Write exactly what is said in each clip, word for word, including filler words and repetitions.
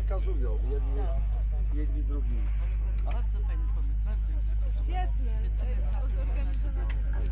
przekazują, jedni, jedni drugi. Bardzo fajny pomysł, bardzo. Świetnie, zorganizowane.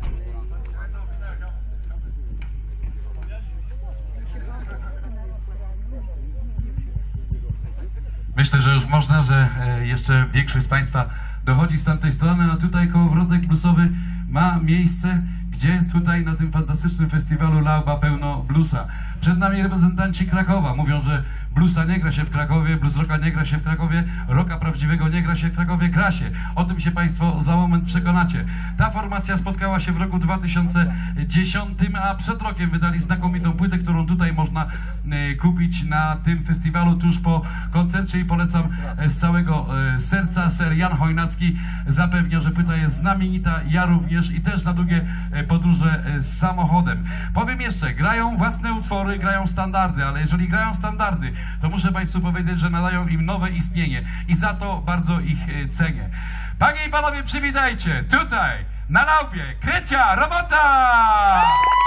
Myślę, że już można, że jeszcze większość z Państwa dochodzi z tamtej strony, a tutaj kołowrotek bluesowy ma miejsce, gdzie tutaj na tym fantastycznym festiwalu Lauba pełno bluesa. Przed nami reprezentanci Krakowa. Mówią, że bluesa nie gra się w Krakowie, blues rocka nie gra się w Krakowie, rocka prawdziwego nie gra się w Krakowie, gra się. O tym się Państwo za moment przekonacie. Ta formacja spotkała się w roku dwa tysiące dziesiątym, a przed rokiem wydali znakomitą płytę, którą tutaj można y, kupić na tym festiwalu tuż po koncercie i polecam z całego y, serca. Ser Jan Chojnacki zapewnia, że płyta jest znamienita, ja również i też na długie y, podróże y, z samochodem. Powiem jeszcze, grają własne utwory, grają standardy, ale jeżeli grają standardy, to muszę Państwu powiedzieć, że nadają im nowe istnienie i za to bardzo ich y, cenię. Panie i Panowie, przywitajcie tutaj na Laubie Krycia Robota!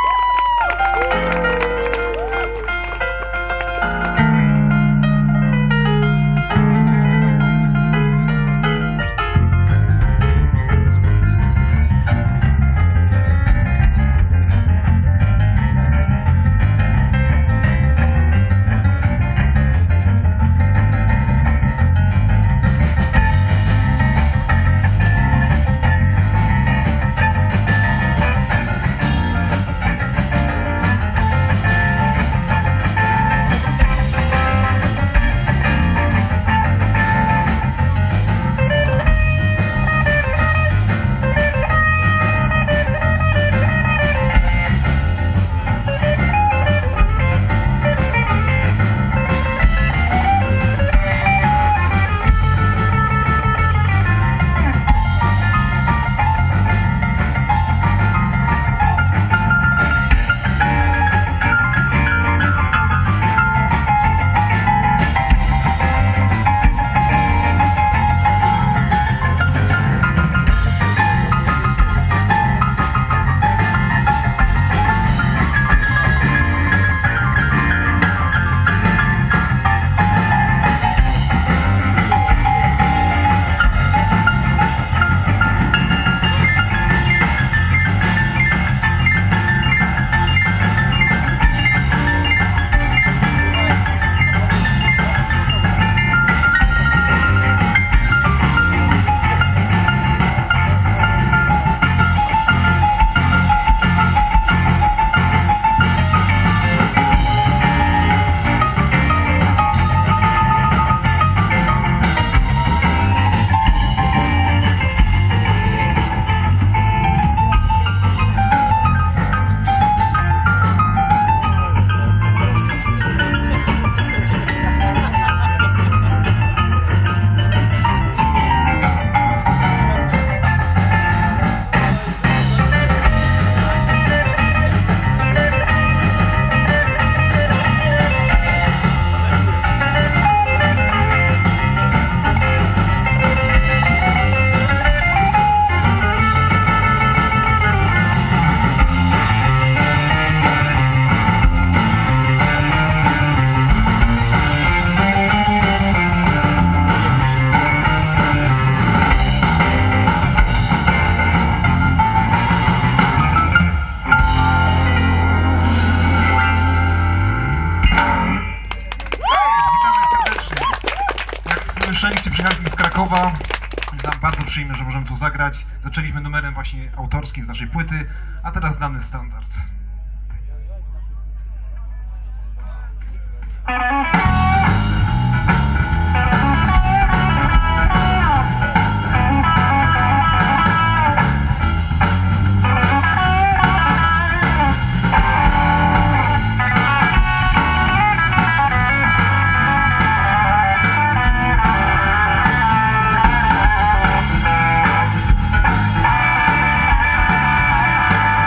Słyszeliście, przyjechaliśmy z Krakowa. Jest nam bardzo przyjemne, że możemy tu zagrać. Zaczęliśmy numerem właśnie autorskim z naszej płyty, a teraz znany standard.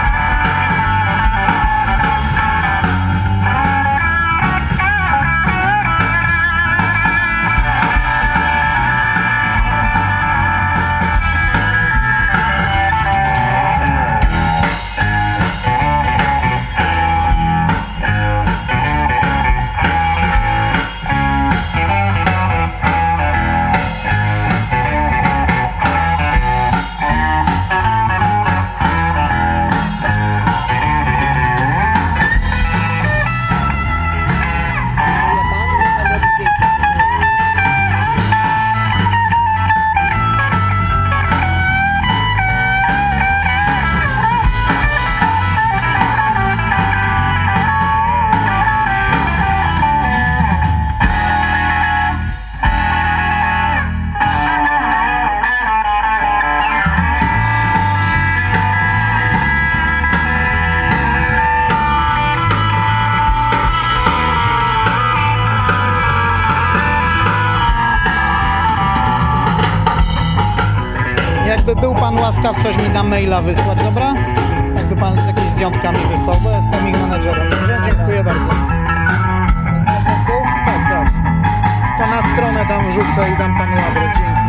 We'll be right back. łaskaw coś mi na maila wysłać, dobra? Jakby pan jakieś zdjątka mi wysłał, bo jestem ich menedżerem. Dobrze? Dziękuję bardzo. Tak, tak. To na stronę tam wrzucę i dam panu adres. Dzięki.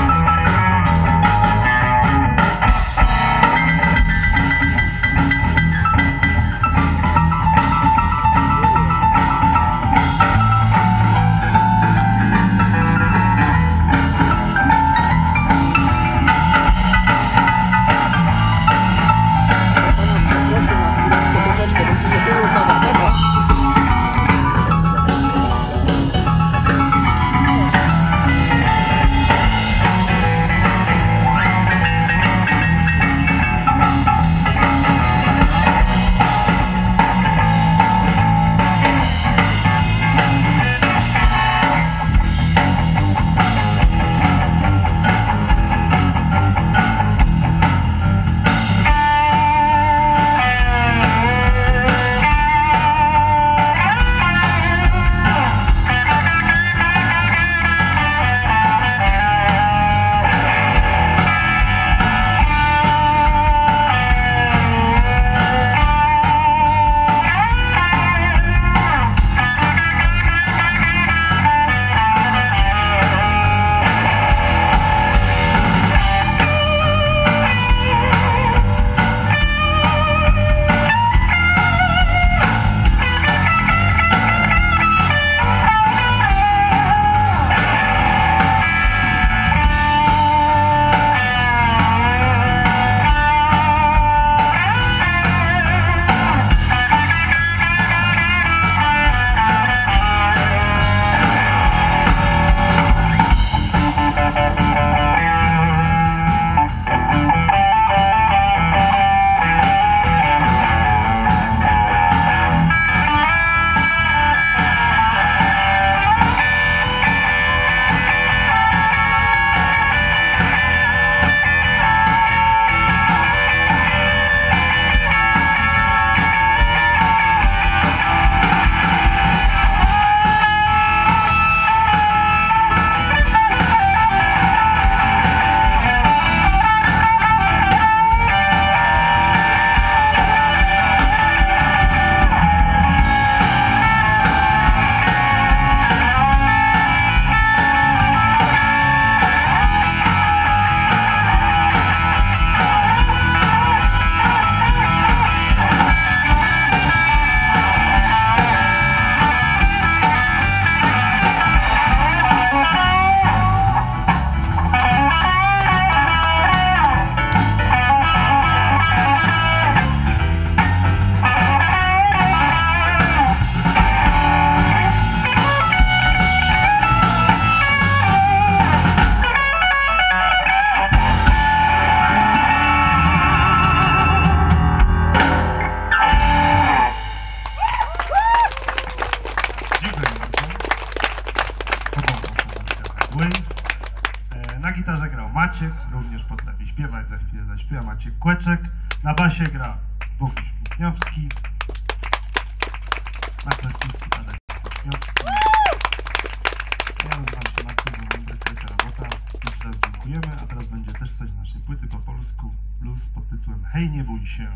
Na gitarze grał Maciek, również potrafi śpiewać, za chwilę zaśpiewa Maciek Kłeczek. Na basie gra Boguś Putniowski. Na perkusji Adek Putniowski. Ja nazywam się Marcin Zaląbek, robota. Jeszcze raz dziękujemy, a teraz będzie też coś z naszej płyty po polsku. Blues pod tytułem Hej, nie bój się.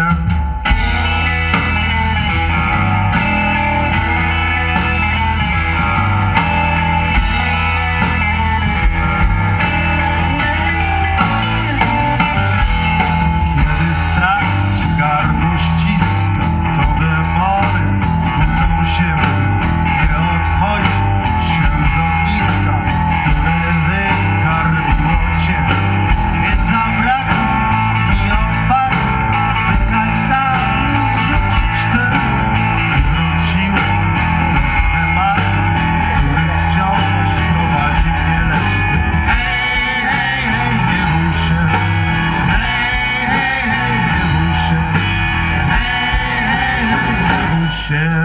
się. Kiedy strach ci gardło ściska, to demony budzą się, nie odchodzi się z ogniska, które wykarmiło cię. Nie zabrakło mi odwagi, by kajdany zrzucić ten i wróciłem do schematu, który wciąż prowadzi mnie, lecz ty hej, hej, hej, nie bój się. Hej, hej, hej, nie bój się. Hej, hej, hej, nie bój się.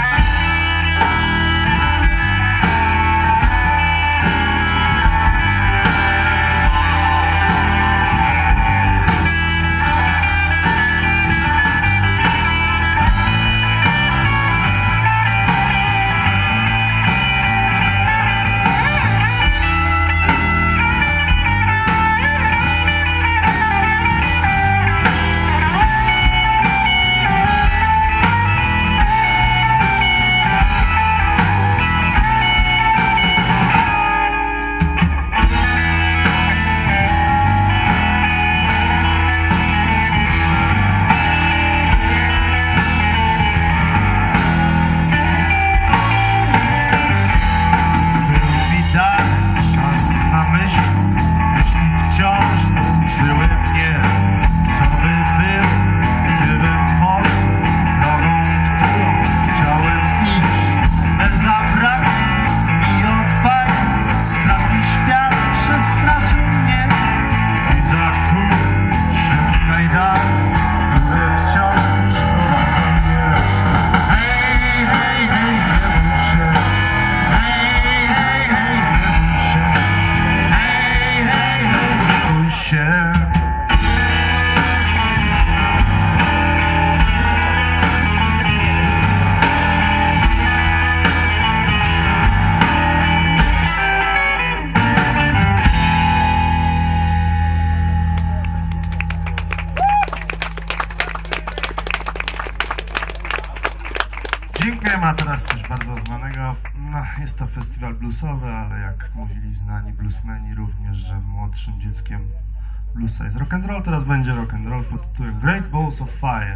Dziękujemy, a teraz coś bardzo znanego. No, jest to festiwal bluesowy, ale jak mówili znani bluesmeni również, że młodszym dzieckiem bluesa jest rock and roll. Teraz będzie rock and roll pod tytułem Great Balls of Fire.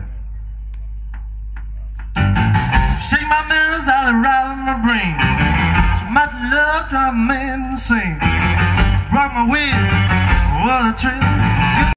Shake my nerves out around my brain. So much love drive me insane. Rock my wheel, what a trip.